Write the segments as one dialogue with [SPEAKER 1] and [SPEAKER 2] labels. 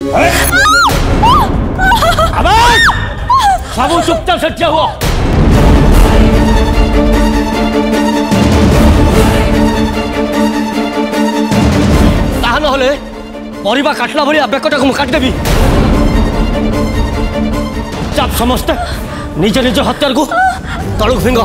[SPEAKER 1] सब चुपचाप सच्चा हुआ परिवा काटला भाया बेकटा को काटिदेवी चाप समस्ते निज निज हत्यार को तलू फिंग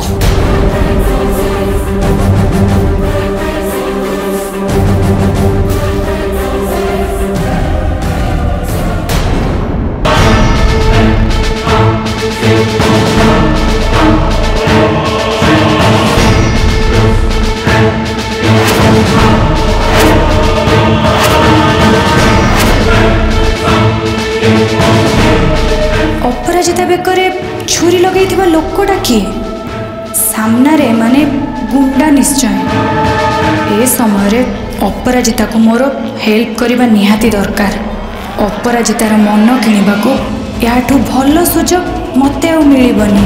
[SPEAKER 2] अपराजिता बेकरे छुरी लगे लोकटा किए सामना रे माने गुंडा निश्चय ए समय अपराजिता को मोर हेल्प करने निहाती दरकार। अपराजितार मन किणवा को याठू भल सुजोग मते आ मिलबनी।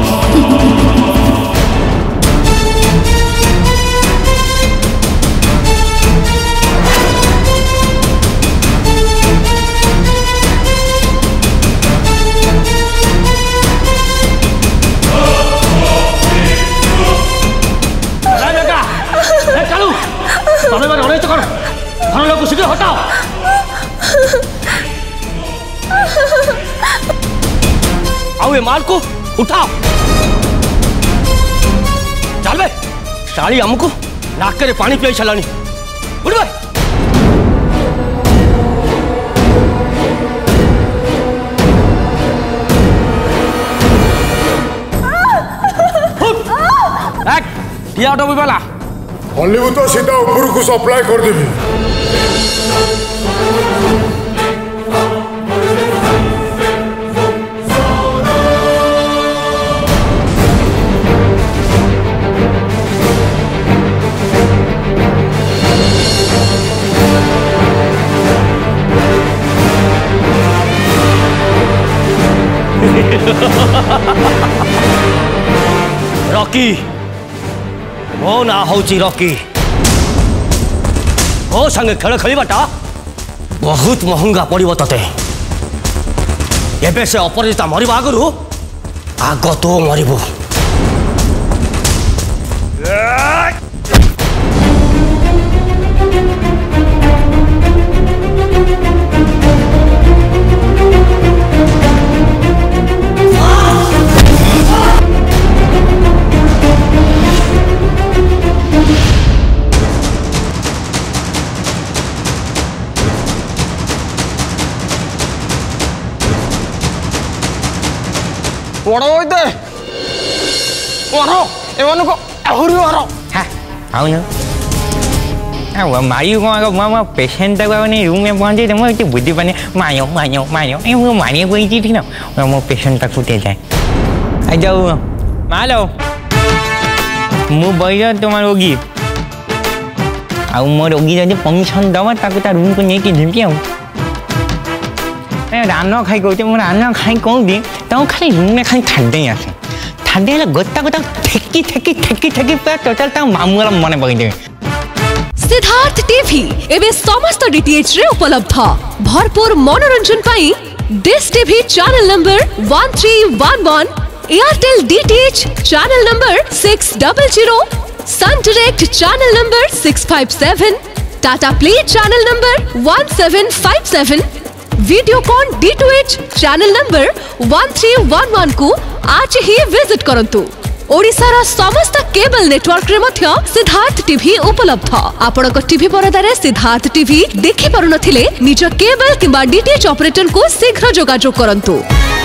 [SPEAKER 1] हटाओ आओ ये माल को उठाओ चल बे शाली हमको नाक करे पानी पियाई चलानी उठ बे किया ऑटो वाला
[SPEAKER 3] हॉलीवुड तो सीधा ऊपर को सप्लाई कर देवी।
[SPEAKER 1] रॉकी मो ना होची रॉकी मो संगे खेल खेलवाटा बहुत महंगा पड़ो ते एबे से अपराजिता मरवा आगु आग तो मरबू
[SPEAKER 4] मारी कौन पेसेंट रूम में पहुंचे तो मुझे बुद्धि पाने मायो मायो मायो मारिए कोई चीज थी ना मो पेसेंट तक उठे जाए जाऊ मालो मु बैठ तुम रोगी आ मो रोगी जब परमिशन दब ताक रूम को लेकिन झिमकी रान खाई कहे मुझे रान खाई कहूँ तो खाली रूम में खाली ठाडे आसे ठाडे गोता गोता ठेकी ठेकी ठेकी ठेकी पूरा टोटाल मामूला मन पकईदेवे।
[SPEAKER 5] सिद्धार्थ टीवी एवं समस्त डीटीएच रे उपलब्ध भरपूर मनोरंजन पाई dish TV channel number 1311 Airtel DTH channel number 600 Sun Direct channel number 657 Tata Play channel number 1757 Videocon D2H channel number 1311 को आज ही विजिट करंतु। ओडिशार समस्त केबल नेटवर्क रे मध्य सिद्धार्थ टीवी उपलब्ध। आपनक टीवी परदारे सिद्धार्थ टीवी देखि पारु नथिले निज केबल किंबा डीटीएच ऑपरेटर को शीघ्र जोगाजोग करंतु।